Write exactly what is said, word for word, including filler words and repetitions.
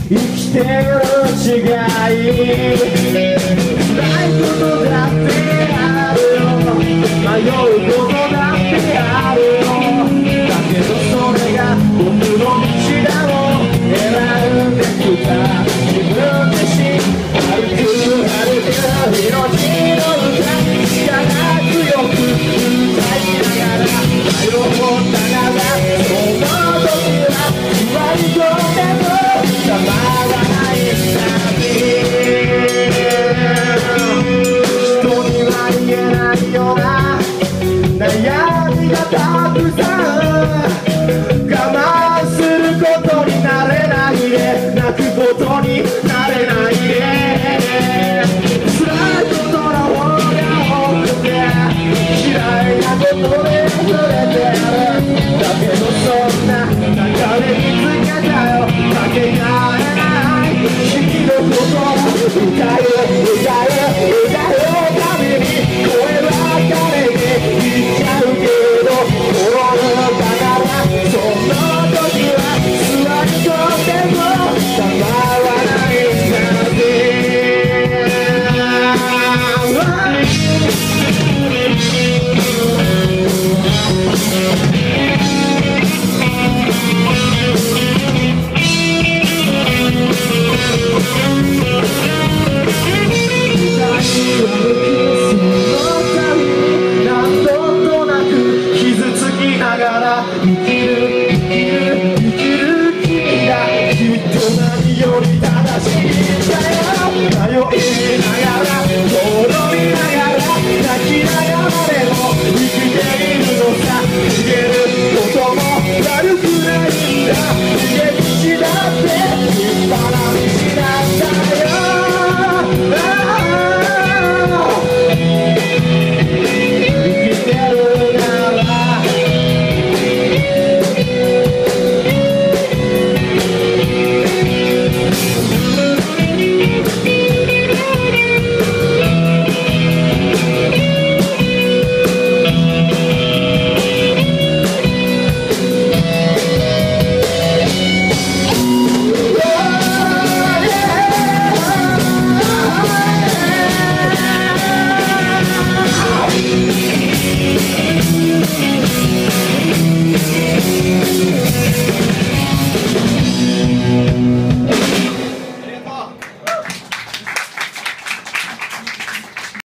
生きてる違いないことだってあるよ迷うことだってあるよだけどそれが僕の道だろう選んできた自分自身歩く歩く命の歌力強く歌いながら迷ったならその時は割とでも構わない旅人には言えないような悩みがたくさん我慢することになれないで泣くことになれないで辛いことの方が多くて嫌いなことで溢れてるだけどそんな中で見つけたよかけがえない君のことを歌え歌え歌えたびに声は誰に言っちゃうけど心だからその時は座り込んでも構わないんだ何度となく傷つきながら生きる生きる生きる君がきっと何より正しいんだよ迷いながら転びながら泣きながらでも生きているのさ逃げることも悪くないんだ逃げ道だって立派なんだ